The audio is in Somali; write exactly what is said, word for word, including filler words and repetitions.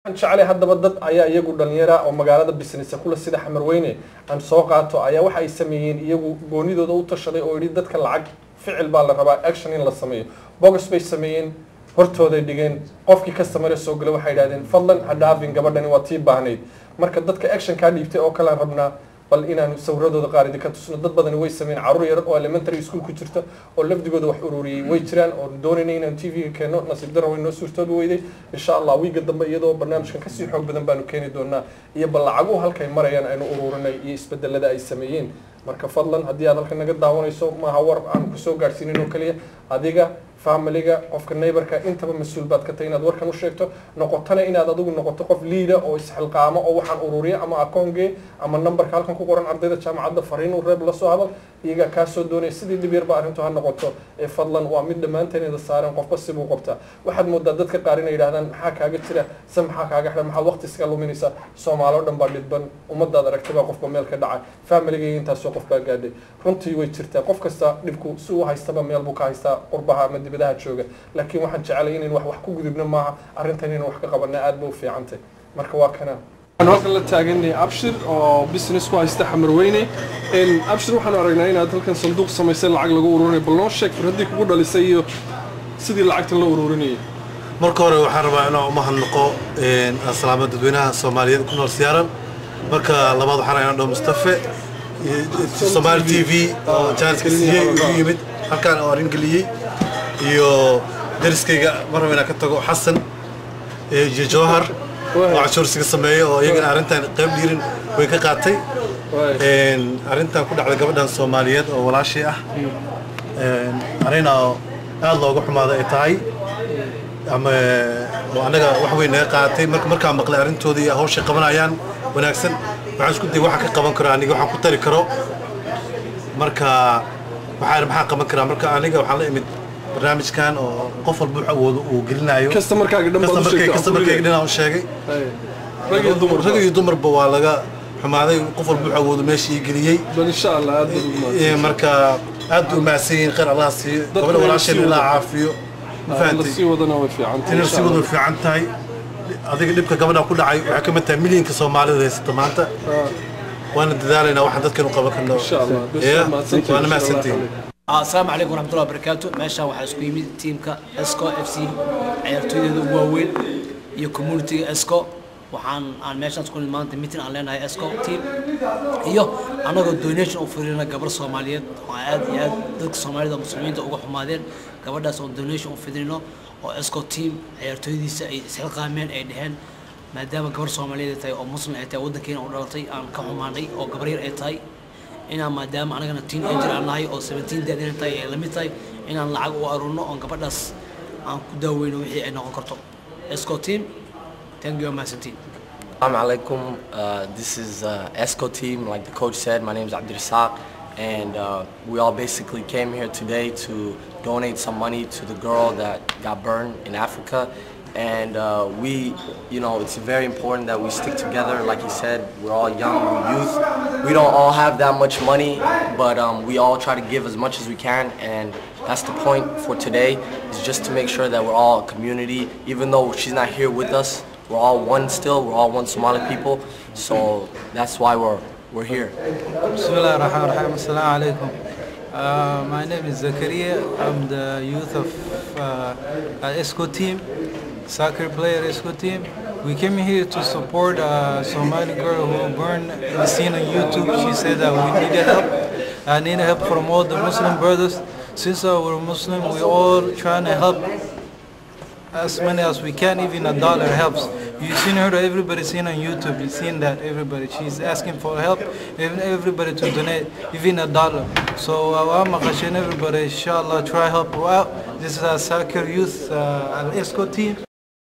waxaan jeclay haddaba dad ayaa iyagu dhalinyara oo magaalada business kula sida Xamarweyne aan soo qaato ayaa waxa ay sameeyeen iyagu goonidooda u tashaday oo yiri dadka lacag ficil baa la rabaa action in la sameeyo bogus bay sameeyeen hortooda dhigeen qofkii customer soo galay waxay yiraahdeen fadlan ha dhaafin gabadhani waa tii baahnayd marka dadka action ka dhiibtay oo kala rabnaa bal inaan sawradooda qaar idinka tusno dad badan way sameeyeen caruur yar oo elementary school ku jirta oo lafdigooda wax ururiyay way jiraan oo doonayna inaan T V keeno nasiib daro way noo suurtoobi weyday insha Allah wiiga dambe iyadoo barnaamijkan ka sii xoog badan baanu keeni doonaa iyo bal lacagu halkay marayaan aynu ururinay iyo isbedelada ay sameeyeen marka fadlan hadii aad halkan naga daawanayso ma hawar aan ku soo gaarsiinin oo kaliya adiga familiga qofka neighborka intaba mas'uul baad ka tahay inaad warkan u sheegto noqotana inaad adigu noqoto qof leader oo isxilqaamo oo waxaan ururiya ama akoonge ama numberka halkan ku qoran ardayda jaamacadda fariin u reeb la soo hadal iyaga ka soo doonay sidii dib yar ba arintu ha noqoto ee fadlan waa mid dhamaanteen ida saaran qofba si uu qabta waxaad moodaa dadka qaar inay yiraahdaan maxaa kaaga jira sam maxaa kaaga xidhan maxaa waqti iska luminaysa Soomaaliya dhan baa dhibban ummadaada aragtida qofba meel ka dhacay familiga inta soo qof baa gaadhay runtii way jirtaa qof kasta dhibku si uu haystaba meel buu ka haystaa qurbaha ama dibadaha jooga laakiin waxaan jecelahay in wax wax ku gudubna maaha arintan in wax ka qabanaa aad buu fiicantay marka waa kana أنا وكلا تاجني أبشر أو business كويس تحمرويني إن أبشر وحنا رجعنا هنا هذا صندوق سميسل العقل جوروني بلنش شك فردي كبر اللي سيء سيد العقل اللي جوروني مركورة وحرب أنا وما هنقو إن السلامة دوينا الصومالية كنا السيارة مركا لبعض حنا عندهم مستفى الصومال تي في جالس كسيه يمد هكان أورين قليه يو درس كي مرة من أكتر حسن جوهر وعشور سيق السماية ويجن أرنتان قبل يرين ويكقاتي إن أرنتان كل على قبل الصوماليات ولا شيء إن أرينا الله وقحم هذا إتاعي أما وأنا وحوي نقاتي مرك مرك عم بقول أرنتو دي هوش قبل عيان وناكسن وعش كنت واحد قبل كراني وحنا كنت كرو مركا وحارب حق قبل كرا مركا أنا وحنا إمد برنامج كان قفل بوحة وقلنا أيوه كاستمر كاقدم كاستمر كاقدم كاستمر كاقدم أو شيء رجل يدمر رجل يدمر بوالجا حماده قفل بوحة وماشي قليي إن شاء الله عاد إيه مركا عاد وماسين خير الله سي قبل ولا شيء لا عافيه فهمتي نسي وضنا وفي عنتي نسي وضنا وفي عنتي هذيك اللي بك قبل كل عي حكمتها مليون كصومالي ذي ستمانته وأنا دذالنا واحد ذكر قبل كنا إن شاء الله وأنا ما سنتين السلام عليكم ورحمة الله وبركاته ماشى waxaa isku yimid teamka Esco F C ciyaartoyda waaweyn iyo community Esco waxaan aan meeshan isku maanta meeting aan leenahay Esco team iyo anagoo donation u furina gabar Soomaaliyeed oo aad iyo aad dadka Soomaalida muslimiinta uga xumaadeen gabadhaas oo donation u fidino oo Esco team ciyaartoydiisa ay isxilqaameen ay dhaheen maadaama gabar Soomaaliyeed tahay oo muslim ay tahay wadankeena u dhalatay aan ka xumaanay oo gabar yar ay tahay إنا ما دام أنا كنا teenager أنا هاي أو seventeen ده دين تاي لمي تاي إنا نلعب وأرونا عن كبرداس عن كداوين وحي أنا كرتو Esco team thank you my team Assalamu alaikum uh, this is uh, Esco team like the coach said my name is Abdul Razzaq and uh, we all basically came here today to donate some money to the girl that got burned in Africa and uh, we, you know, it's very important that we stick together. Like he said, we're all young, we're youth. We don't all have that much money, but um, we all try to give as much as we can, and that's the point for today, is just to make sure that we're all a community. Even though she's not here with us, we're all one still, we're all one Somali people, so that's why we're, we're here. Bismillah ar-Rahman ar-Rahim, assalamu alaikum. Uh, my name is Zakaria, I'm the youth of uh, Esco team. Soccer player Esco team. We came here to support a Somali girl who burned the scene on YouTube. She said that we needed help. I need help from all the Muslim brothers. Since uh, we're Muslim, we're all trying to help as many as we can. Even a dollar helps. You've seen her, everybody's seen on YouTube. You've seen that everybody. She's asking for help. Even everybody to donate, even a dollar. So I'm asking everybody, inshallah, try help her out. This is our soccer youth, uh, Esco team.